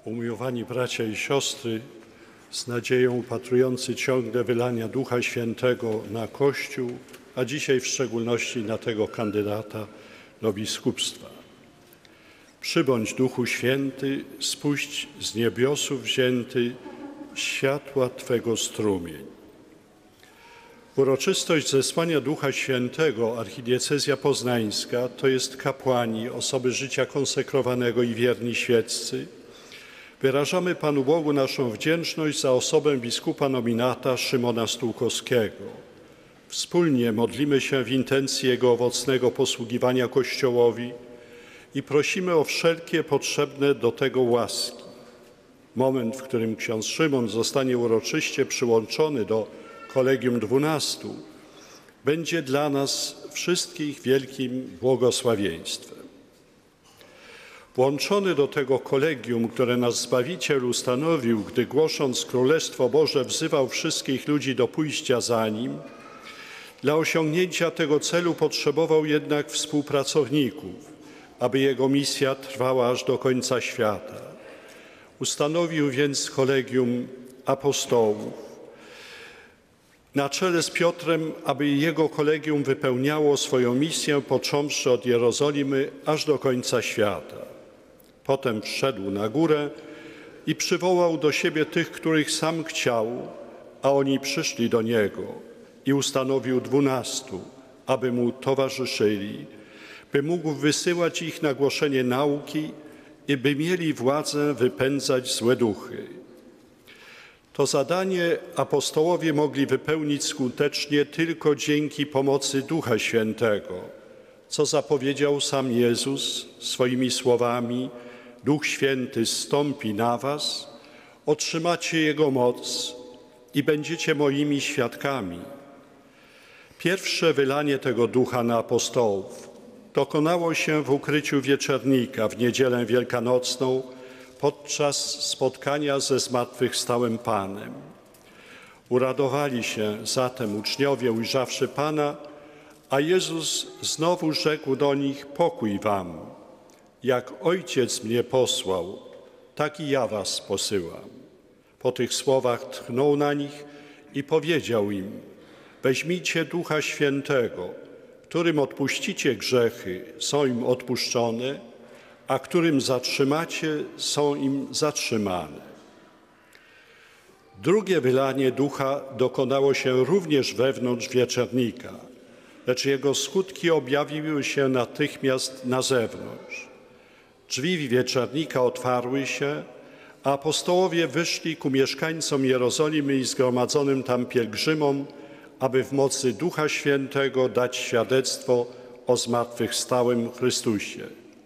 Umiłowani bracia i siostry, z nadzieją upatrujący ciągle wylania Ducha Świętego na Kościół, a dzisiaj w szczególności na tego kandydata do biskupstwa. Przybądź Duchu Święty, spuść z niebiosów wzięty światła Twego strumień. Uroczystość zesłania Ducha Świętego archidiecezja poznańska to jest kapłani, osoby życia konsekrowanego i wierni świeccy. Wyrażamy Panu Bogu naszą wdzięczność za osobę biskupa nominata Szymona Stułkowskiego. Wspólnie modlimy się w intencji Jego owocnego posługiwania Kościołowi i prosimy o wszelkie potrzebne do tego łaski. Moment, w którym ksiądz Szymon zostanie uroczyście przyłączony do Kolegium 12, będzie dla nas wszystkich wielkim błogosławieństwem. Włączony do tego kolegium, które nasz Zbawiciel ustanowił, gdy głosząc Królestwo Boże wzywał wszystkich ludzi do pójścia za Nim, dla osiągnięcia tego celu potrzebował jednak współpracowników, aby Jego misja trwała aż do końca świata. Ustanowił więc Kolegium Apostołów na czele z Piotrem, aby jego kolegium wypełniało swoją misję, począwszy od Jerozolimy aż do końca świata. Potem wszedł na górę i przywołał do siebie tych, których sam chciał, a oni przyszli do Niego i ustanowił 12, aby Mu towarzyszyli, by mógł wysyłać ich na głoszenie nauki i by mieli władzę wypędzać złe duchy. To zadanie apostołowie mogli wypełnić skutecznie tylko dzięki pomocy Ducha Świętego, co zapowiedział sam Jezus swoimi słowami: Duch Święty zstąpi na was, otrzymacie Jego moc i będziecie moimi świadkami. Pierwsze wylanie tego Ducha na apostołów dokonało się w ukryciu wieczernika w niedzielę wielkanocną podczas spotkania ze zmartwychwstałym Panem. Uradowali się zatem uczniowie, ujrzawszy Pana, a Jezus znowu rzekł do nich: pokój wam. Jak Ojciec mnie posłał, tak i ja was posyłam. Po tych słowach tchnął na nich i powiedział im: weźmijcie Ducha Świętego, którym odpuścicie grzechy, są im odpuszczone, a którym zatrzymacie, są im zatrzymane. Drugie wylanie Ducha dokonało się również wewnątrz wieczernika, lecz jego skutki objawiły się natychmiast na zewnątrz. Drzwi wieczernika otwarły się, a apostołowie wyszli ku mieszkańcom Jerozolimy i zgromadzonym tam pielgrzymom, aby w mocy Ducha Świętego dać świadectwo o zmartwychwstałym Chrystusie.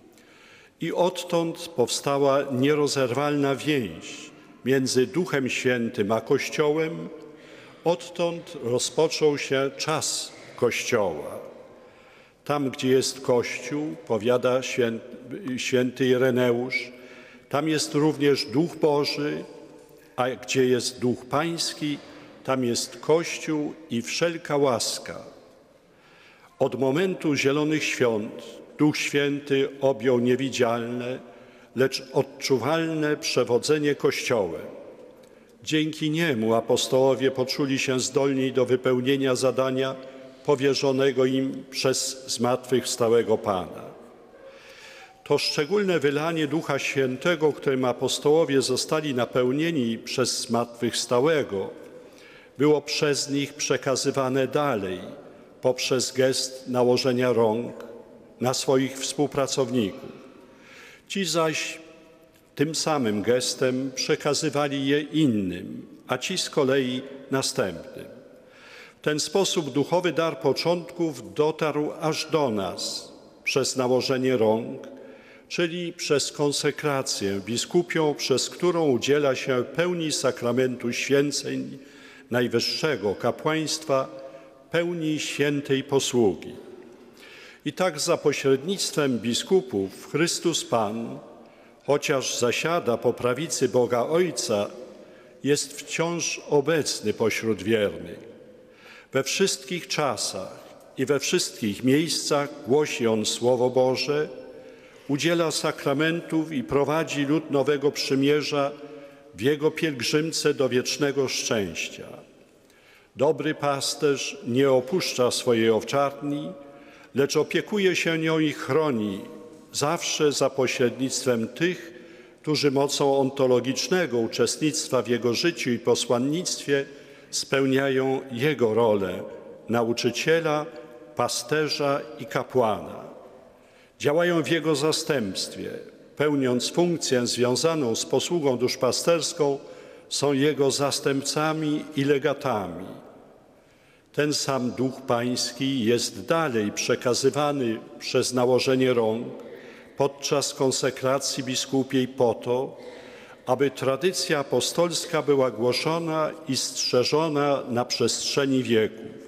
I odtąd powstała nierozerwalna więź między Duchem Świętym a Kościołem. Odtąd rozpoczął się czas Kościoła. Tam, gdzie jest Kościół, powiada święty Ireneusz, tam jest również Duch Boży, a gdzie jest Duch Pański, tam jest Kościół i wszelka łaska. Od momentu Zielonych Świąt Duch Święty objął niewidzialne, lecz odczuwalne przewodzenie Kościołem. Dzięki niemu apostołowie poczuli się zdolni do wypełnienia zadania powierzonego im przez zmartwychwstałego Pana. To szczególne wylanie Ducha Świętego, którym apostołowie zostali napełnieni przez zmartwychwstałego, było przez nich przekazywane dalej poprzez gest nałożenia rąk na swoich współpracowników. Ci zaś tym samym gestem przekazywali je innym, a ci z kolei następnym. W ten sposób duchowy dar początków dotarł aż do nas przez nałożenie rąk, czyli przez konsekrację biskupią, przez którą udziela się pełni sakramentu święceń najwyższego kapłaństwa, pełni świętej posługi. I tak za pośrednictwem biskupów Chrystus Pan, chociaż zasiada po prawicy Boga Ojca, jest wciąż obecny pośród wiernych. We wszystkich czasach i we wszystkich miejscach głosi On Słowo Boże, udziela sakramentów i prowadzi lud nowego przymierza w jego pielgrzymce do wiecznego szczęścia. Dobry pasterz nie opuszcza swojej owczarni, lecz opiekuje się nią i chroni, zawsze za pośrednictwem tych, którzy mocą ontologicznego uczestnictwa w jego życiu i posłannictwie spełniają jego rolę nauczyciela, pasterza i kapłana. Działają w jego zastępstwie, pełniąc funkcję związaną z posługą duszpasterską, są jego zastępcami i legatami. Ten sam Duch Pański jest dalej przekazywany przez nałożenie rąk podczas konsekracji biskupiej po to, aby tradycja apostolska była głoszona i strzeżona na przestrzeni wieków.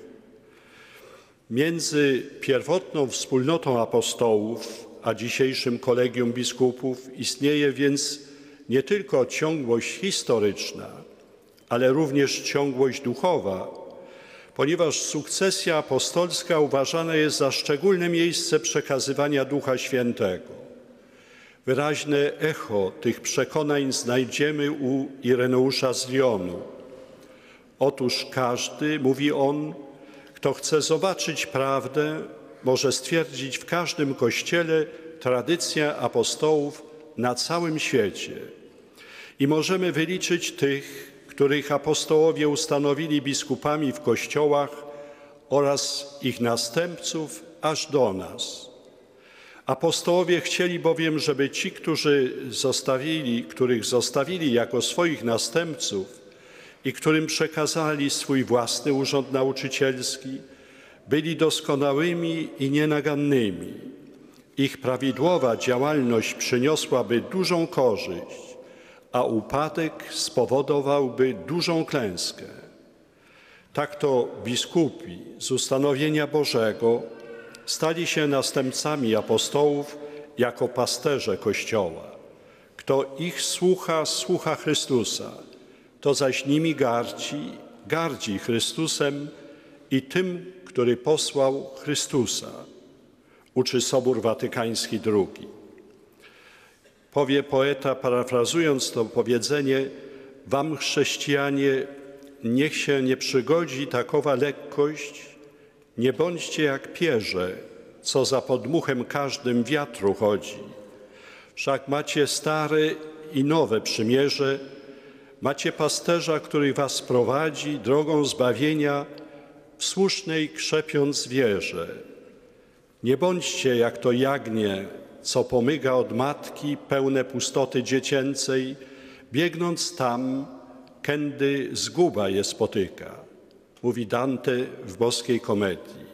Między pierwotną wspólnotą apostołów a dzisiejszym kolegium biskupów istnieje więc nie tylko ciągłość historyczna, ale również ciągłość duchowa, ponieważ sukcesja apostolska uważana jest za szczególne miejsce przekazywania Ducha Świętego. Wyraźne echo tych przekonań znajdziemy u Ireneusza z Lyonu. Otóż każdy, mówi on, kto chce zobaczyć prawdę, może stwierdzić w każdym kościele tradycję apostołów na całym świecie. I możemy wyliczyć tych, których apostołowie ustanowili biskupami w kościołach oraz ich następców aż do nas. Apostołowie chcieli bowiem, żeby ci, których zostawili jako swoich następców i którym przekazali swój własny urząd nauczycielski, byli doskonałymi i nienagannymi. Ich prawidłowa działalność przyniosłaby dużą korzyść, a upadek spowodowałby dużą klęskę. Tak to biskupi z ustanowienia Bożego stali się następcami apostołów jako pasterze Kościoła. Kto ich słucha, słucha Chrystusa, kto zaś nimi gardzi Chrystusem i tym, który posłał Chrystusa, uczy Sobór Watykański II. Powie poeta, parafrazując to powiedzenie: wam, chrześcijanie, niech się nie przygodzi takowa lekkość, nie bądźcie jak pierze, co za podmuchem każdym wiatru chodzi. Wszak macie stare i nowe przymierze, macie pasterza, który was prowadzi drogą zbawienia, w słusznej krzepiąc wierze. Nie bądźcie jak to jagnię, co pomyga od matki, pełne pustoty dziecięcej, biegnąc tam, kędy zguba je spotyka, mówi Dante w Boskiej Komedii.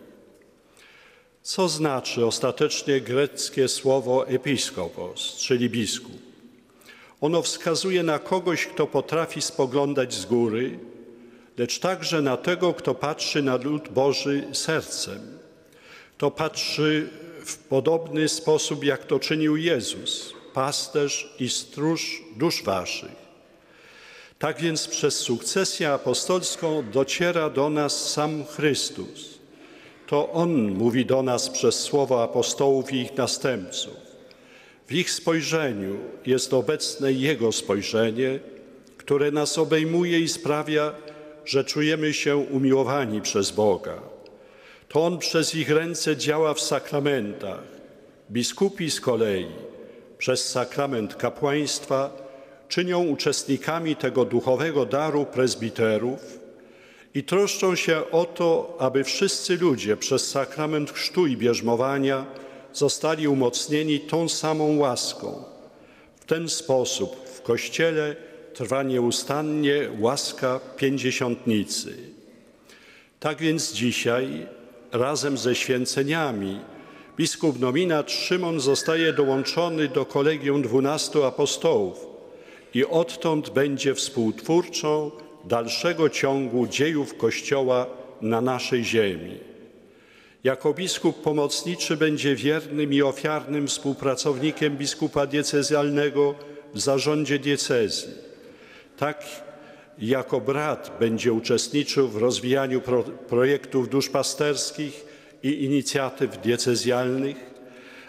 Co znaczy ostatecznie greckie słowo episkopos, czyli biskup? Ono wskazuje na kogoś, kto potrafi spoglądać z góry, lecz także na tego, kto patrzy na lud Boży sercem. To patrzy w podobny sposób, jak to czynił Jezus, pasterz i stróż dusz waszych. Tak więc przez sukcesję apostolską dociera do nas sam Chrystus. To On mówi do nas przez słowo apostołów i ich następców. W ich spojrzeniu jest obecne Jego spojrzenie, które nas obejmuje i sprawia, że czujemy się umiłowani przez Boga. To On przez ich ręce działa w sakramentach. Biskupi z kolei przez sakrament kapłaństwa czynią uczestnikami tego duchowego daru prezbiterów i troszczą się o to, aby wszyscy ludzie przez sakrament chrztu i bierzmowania zostali umocnieni tą samą łaską. W ten sposób w Kościele trwa nieustannie łaska pięćdziesiątnicy. Tak więc dzisiaj razem ze święceniami biskup nominat Szymon zostaje dołączony do kolegium 12 apostołów i odtąd będzie współtwórcą dalszego ciągu dziejów Kościoła na naszej ziemi. Jako biskup pomocniczy będzie wiernym i ofiarnym współpracownikiem biskupa diecezjalnego w zarządzie diecezji. Tak jako brat będzie uczestniczył w rozwijaniu projektów duszpasterskich i inicjatyw diecezjalnych,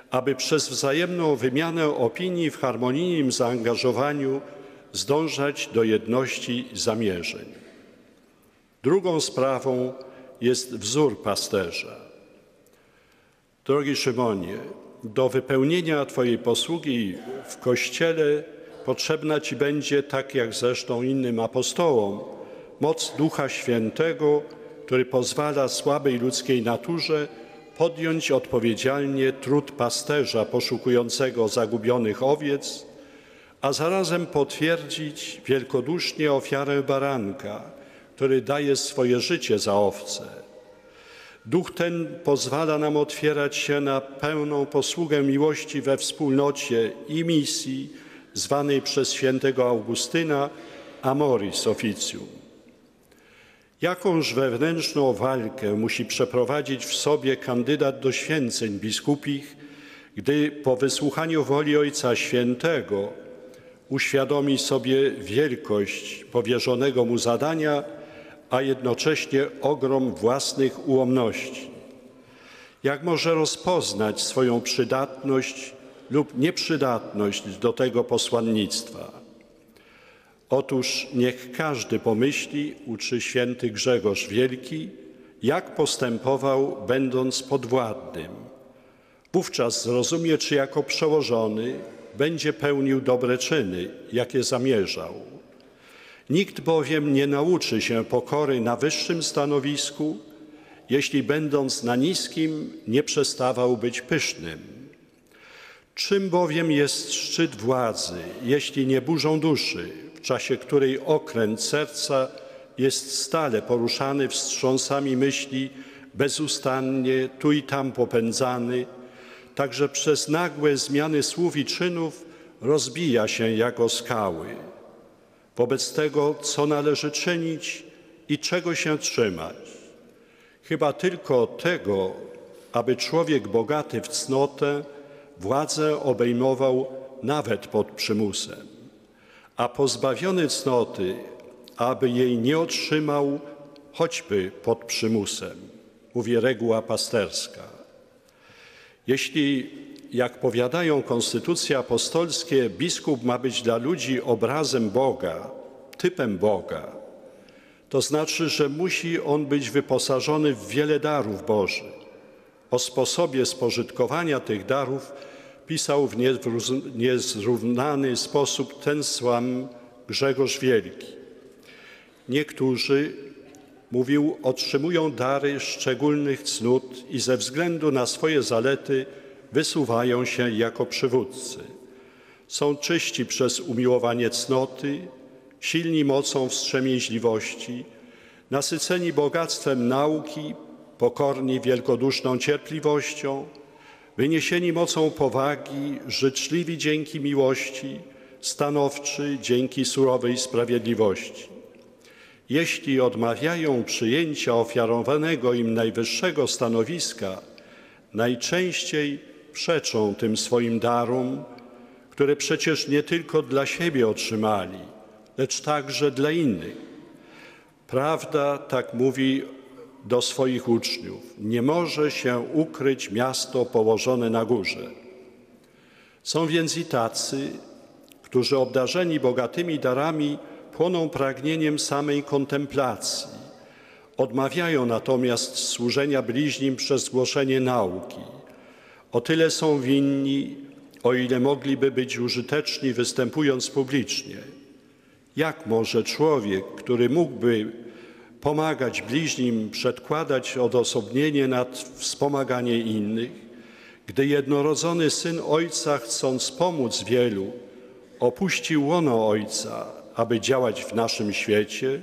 aby przez wzajemną wymianę opinii w harmonijnym zaangażowaniu zdążać do jedności zamierzeń. Drugą sprawą jest wzór pasterza. Drogi Szymonie, do wypełnienia Twojej posługi w Kościele potrzebna Ci będzie, tak jak zresztą innym apostołom, moc Ducha Świętego, który pozwala słabej ludzkiej naturze podjąć odpowiedzialnie trud pasterza poszukującego zagubionych owiec, a zarazem potwierdzić wielkodusznie ofiarę baranka, który daje swoje życie za owce. Duch ten pozwala nam otwierać się na pełną posługę miłości we wspólnocie i misji zwanej przez świętego Augustyna Amoris Officium. Jakąż wewnętrzną walkę musi przeprowadzić w sobie kandydat do święceń biskupich, gdy po wysłuchaniu woli Ojca Świętego uświadomi sobie wielkość powierzonego mu zadania, a jednocześnie ogrom własnych ułomności. Jak może rozpoznać swoją przydatność lub nieprzydatność do tego posłannictwa? Otóż niech każdy pomyśli, uczy święty Grzegorz Wielki, jak postępował, będąc podwładnym. Wówczas zrozumie, czy jako przełożony będzie pełnił dobre czyny, jakie zamierzał. Nikt bowiem nie nauczy się pokory na wyższym stanowisku, jeśli będąc na niskim nie przestawał być pysznym. Czym bowiem jest szczyt władzy, jeśli nie burzą duszy, w czasie której okręt serca jest stale poruszany wstrząsami myśli, bezustannie tu i tam popędzany, także przez nagłe zmiany słów i czynów rozbija się jak o skały. Wobec tego, co należy czynić i czego się trzymać? Chyba tylko tego, aby człowiek bogaty w cnotę władzę obejmował nawet pod przymusem, a pozbawiony cnoty, aby jej nie otrzymał choćby pod przymusem, mówi reguła pasterska. Jeśli, jak powiadają konstytucje apostolskie, biskup ma być dla ludzi obrazem Boga, typem Boga, to znaczy, że musi on być wyposażony w wiele darów bożych. O sposobie spożytkowania tych darów pisał w niezrównany sposób ten sam Grzegorz Wielki. Niektórzy, mówił, otrzymują dary szczególnych cnót i ze względu na swoje zalety wysuwają się jako przywódcy. Są czyści przez umiłowanie cnoty, silni mocą wstrzemięźliwości, nasyceni bogactwem nauki, pokorni wielkoduszną cierpliwością, wyniesieni mocą powagi, życzliwi dzięki miłości, stanowczy dzięki surowej sprawiedliwości. Jeśli odmawiają przyjęcia ofiarowanego im najwyższego stanowiska, najczęściej przeczą tym swoim darom, które przecież nie tylko dla siebie otrzymali, lecz także dla innych. Prawda, tak mówi do swoich uczniów, nie może się ukryć miasto położone na górze. Są więc i tacy, którzy obdarzeni bogatymi darami płoną pragnieniem samej kontemplacji. Odmawiają natomiast służenia bliźnim przez głoszenie nauki. O tyle są winni, o ile mogliby być użyteczni występując publicznie. Jak może człowiek, który mógłby pomagać bliźnim, przedkładać odosobnienie nad wspomaganie innych, gdy jednorodzony Syn Ojca, chcąc pomóc wielu, opuścił łono Ojca, aby działać w naszym świecie?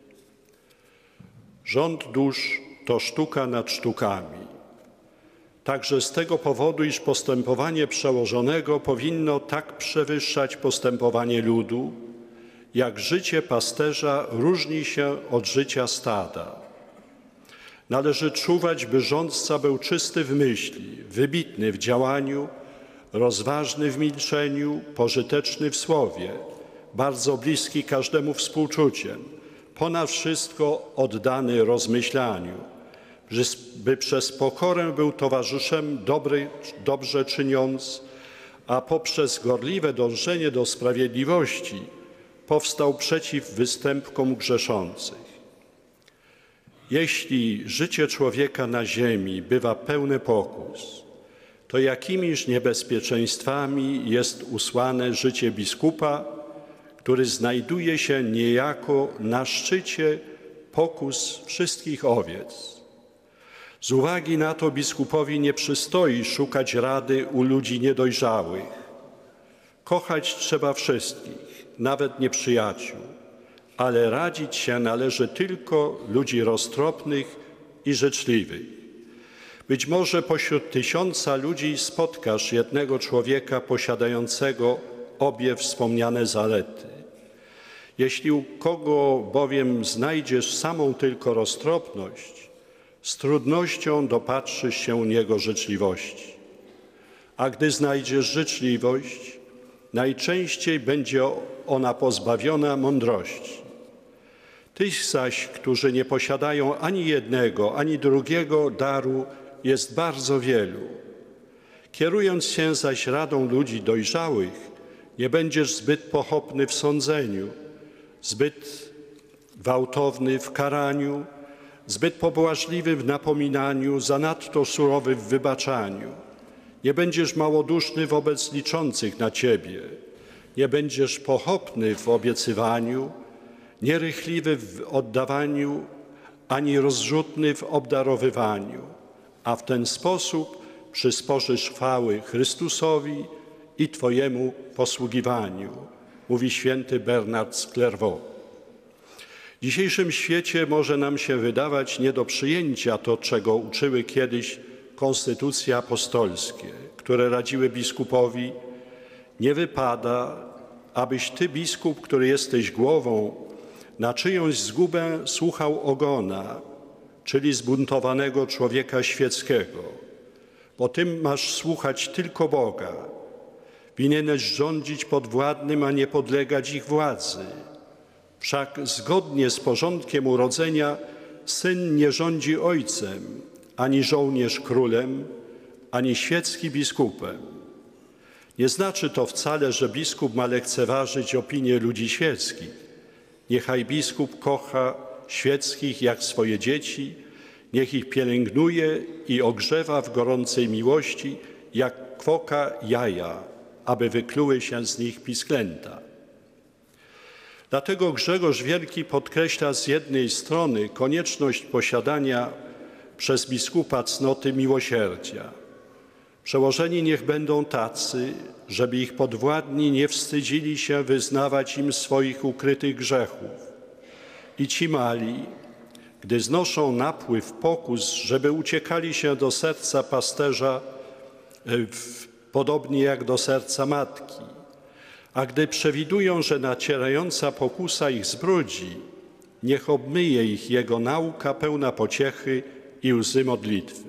Rząd dusz to sztuka nad sztukami. Także z tego powodu, iż postępowanie przełożonego powinno tak przewyższać postępowanie ludu, jak życie pasterza różni się od życia stada. Należy czuwać, by rządca był czysty w myśli, wybitny w działaniu, rozważny w milczeniu, pożyteczny w słowie, bardzo bliski każdemu współczuciem, ponad wszystko oddany rozmyślaniu, by przez pokorę był towarzyszem dobrze czyniąc, a poprzez gorliwe dążenie do sprawiedliwości powstał przeciw występkom grzeszących. Jeśli życie człowieka na ziemi bywa pełne pokus, to jakimiż niebezpieczeństwami jest usłane życie biskupa, który znajduje się niejako na szczycie pokus wszystkich owiec. Z uwagi na to biskupowi nie przystoi szukać rady u ludzi niedojrzałych. Kochać trzeba wszystkich, nawet nieprzyjaciół, ale radzić się należy tylko ludzi roztropnych i życzliwych. Być może pośród 1000 ludzi spotkasz jednego człowieka posiadającego obie wspomniane zalety. Jeśli u kogo bowiem znajdziesz samą tylko roztropność, z trudnością dopatrzysz się u niego życzliwości. A gdy znajdziesz życzliwość, najczęściej będzie ona pozbawiona mądrości. Tych zaś, którzy nie posiadają ani jednego, ani drugiego daru, jest bardzo wielu. Kierując się zaś radą ludzi dojrzałych, nie będziesz zbyt pochopny w sądzeniu, zbyt gwałtowny w karaniu, zbyt pobłażliwy w napominaniu, zanadto surowy w wybaczaniu. Nie będziesz małoduszny wobec liczących na Ciebie. Nie będziesz pochopny w obiecywaniu, nierychliwy w oddawaniu, ani rozrzutny w obdarowywaniu. A w ten sposób przysporzysz chwały Chrystusowi i Twojemu posługiwaniu, mówi święty Bernard z Clairvaux. W dzisiejszym świecie może nam się wydawać nie do przyjęcia to, czego uczyły kiedyś konstytucje apostolskie, które radziły biskupowi: nie wypada, abyś Ty, biskup, który jesteś głową, na czyjąś zgubę słuchał ogona, czyli zbuntowanego człowieka świeckiego, bo Tym masz słuchać tylko Boga. Winieneś rządzić podwładnym, a nie podlegać ich władzy. Wszak zgodnie z porządkiem urodzenia syn nie rządzi ojcem, ani żołnierz królem, ani świecki biskupem. Nie znaczy to wcale, że biskup ma lekceważyć opinię ludzi świeckich. Niechaj biskup kocha świeckich jak swoje dzieci, niech ich pielęgnuje i ogrzewa w gorącej miłości jak kwoka jaja, aby wykluły się z nich pisklęta. Dlatego Grzegorz Wielki podkreśla z jednej strony konieczność posiadania przez biskupa cnoty miłosierdzia. Przełożeni niech będą tacy, żeby ich podwładni nie wstydzili się wyznawać im swoich ukrytych grzechów. I ci mali, gdy znoszą napływ pokus, żeby uciekali się do serca pasterza, podobnie jak do serca matki. A gdy przewidują, że nacierająca pokusa ich zbrudzi, niech obmyje ich Jego nauka pełna pociechy i łzy modlitwy.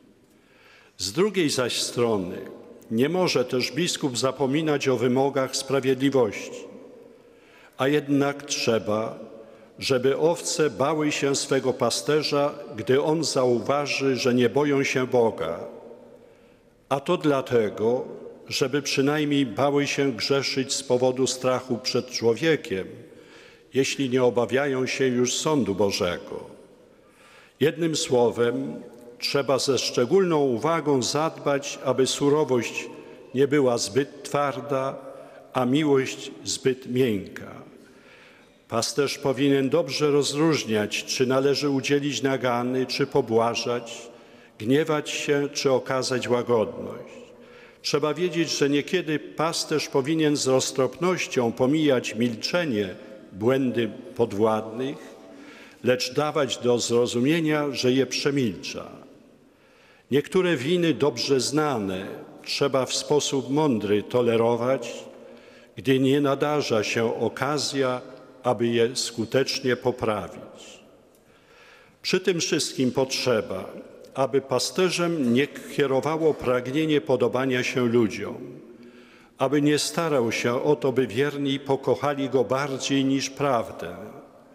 Z drugiej zaś strony nie może też biskup zapominać o wymogach sprawiedliwości, a jednak trzeba, żeby owce bały się swego pasterza, gdy on zauważy, że nie boją się Boga. A to dlatego, żeby przynajmniej bały się grzeszyć z powodu strachu przed człowiekiem, jeśli nie obawiają się już sądu Bożego. Jednym słowem, trzeba ze szczególną uwagą zadbać, aby surowość nie była zbyt twarda, a miłość zbyt miękka. Pasterz powinien dobrze rozróżniać, czy należy udzielić nagany, czy pobłażać, gniewać się, czy okazać łagodność. Trzeba wiedzieć, że niekiedy pasterz powinien z roztropnością pomijać milczenie, błędy podwładnych, lecz dawać do zrozumienia, że je przemilcza. Niektóre winy dobrze znane trzeba w sposób mądry tolerować, gdy nie nadarza się okazja, aby je skutecznie poprawić. Przy tym wszystkim potrzeba, aby pasterzem nie kierowało pragnienie podobania się ludziom, aby nie starał się o to, by wierni pokochali go bardziej niż prawdę.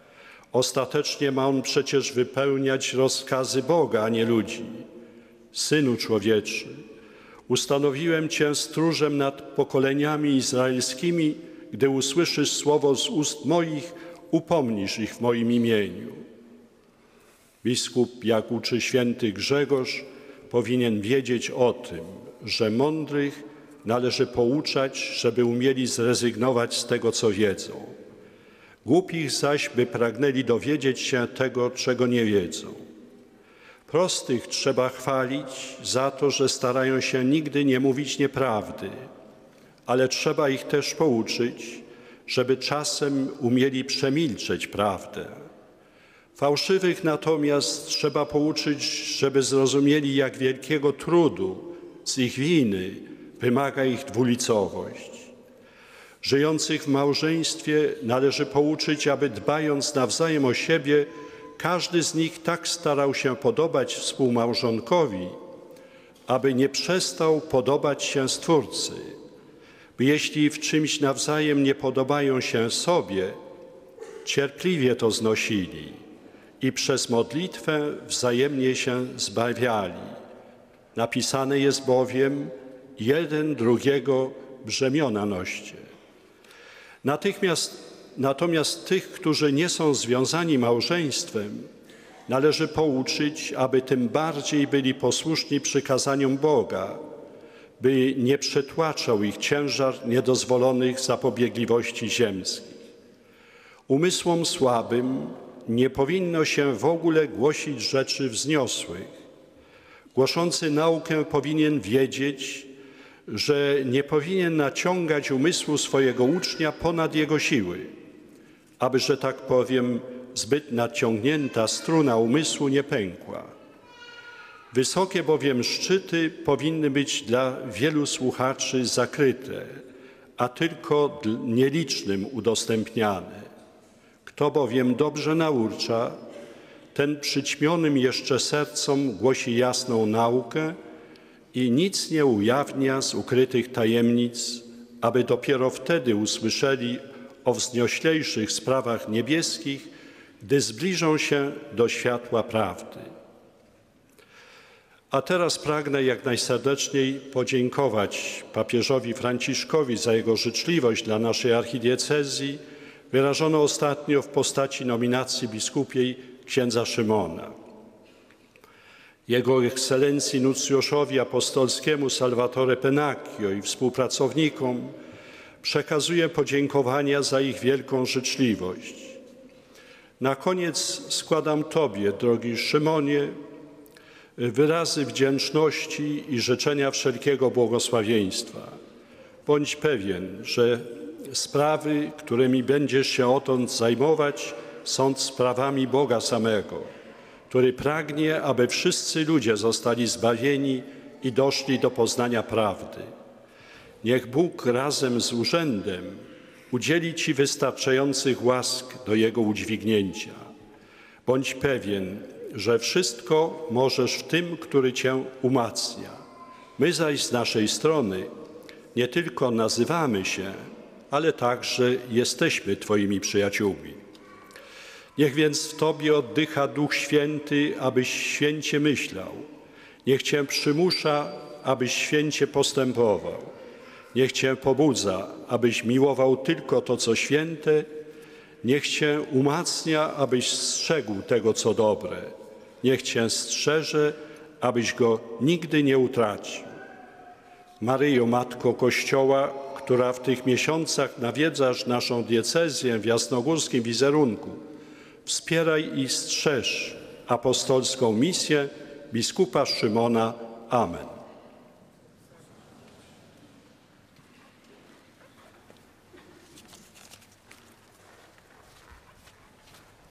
Ostatecznie ma on przecież wypełniać rozkazy Boga, a nie ludzi. Synu człowieczy, ustanowiłem Cię stróżem nad pokoleniami izraelskimi. Gdy usłyszysz słowo z ust moich, upomnisz ich w moim imieniu. Biskup, jak uczy święty Grzegorz, powinien wiedzieć o tym, że mądrych należy pouczać, żeby umieli zrezygnować z tego, co wiedzą. Głupich zaś, by pragnęli dowiedzieć się tego, czego nie wiedzą. Prostych trzeba chwalić za to, że starają się nigdy nie mówić nieprawdy, ale trzeba ich też pouczyć, żeby czasem umieli przemilczeć prawdę. Fałszywych natomiast trzeba pouczyć, żeby zrozumieli, jak wielkiego trudu z ich winy wymaga ich dwulicowość. Żyjących w małżeństwie należy pouczyć, aby dbając nawzajem o siebie, każdy z nich tak starał się podobać współmałżonkowi, aby nie przestał podobać się Stwórcy, by jeśli w czymś nawzajem nie podobają się sobie, cierpliwie to znosili i przez modlitwę wzajemnie się zbawiali. Napisane jest bowiem: jeden drugiego brzemiona noście. Natomiast tych, którzy nie są związani małżeństwem, należy pouczyć, aby tym bardziej byli posłuszni przykazaniom Boga, by nie przetłaczał ich ciężar niedozwolonych zapobiegliwości ziemskich. Umysłom słabym nie powinno się w ogóle głosić rzeczy wzniosłych. Głoszący naukę powinien wiedzieć, że nie powinien naciągać umysłu swojego ucznia ponad jego siły, aby, że tak powiem, zbyt naciągnięta struna umysłu nie pękła. Wysokie bowiem szczyty powinny być dla wielu słuchaczy zakryte, a tylko nielicznym udostępniane. Kto bowiem dobrze naucza, ten przyćmionym jeszcze sercom głosi jasną naukę i nic nie ujawnia z ukrytych tajemnic, aby dopiero wtedy usłyszeli o wznioślejszych sprawach niebieskich, gdy zbliżą się do światła prawdy. A teraz pragnę jak najserdeczniej podziękować papieżowi Franciszkowi za jego życzliwość dla naszej archidiecezji, wyrażoną ostatnio w postaci nominacji biskupiej księdza Szymona. Jego ekscelencji nuncjuszowi apostolskiemu Salvatore Pennacchio i współpracownikom przekazuję podziękowania za ich wielką życzliwość. Na koniec składam Tobie, drogi Szymonie, wyrazy wdzięczności i życzenia wszelkiego błogosławieństwa. Bądź pewien, że sprawy, którymi będziesz się odtąd zajmować, są sprawami Boga samego, który pragnie, aby wszyscy ludzie zostali zbawieni i doszli do poznania prawdy. Niech Bóg razem z urzędem udzieli Ci wystarczających łask do Jego udźwignięcia. Bądź pewien, że wszystko możesz w tym, który Cię umacnia. My zaś z naszej strony nie tylko nazywamy się, ale także jesteśmy Twoimi przyjaciółmi. Niech więc w Tobie oddycha Duch Święty, abyś święcie myślał. Niech Cię przymusza, abyś święcie postępował. Niech Cię pobudza, abyś miłował tylko to, co święte. Niech Cię umacnia, abyś strzegł tego, co dobre. Niech Cię strzeże, abyś go nigdy nie utracił. Maryjo, Matko Kościoła, która w tych miesiącach nawiedzasz naszą diecezję w jasnogórskim wizerunku, wspieraj i strzeż apostolską misję biskupa Szymona. Amen.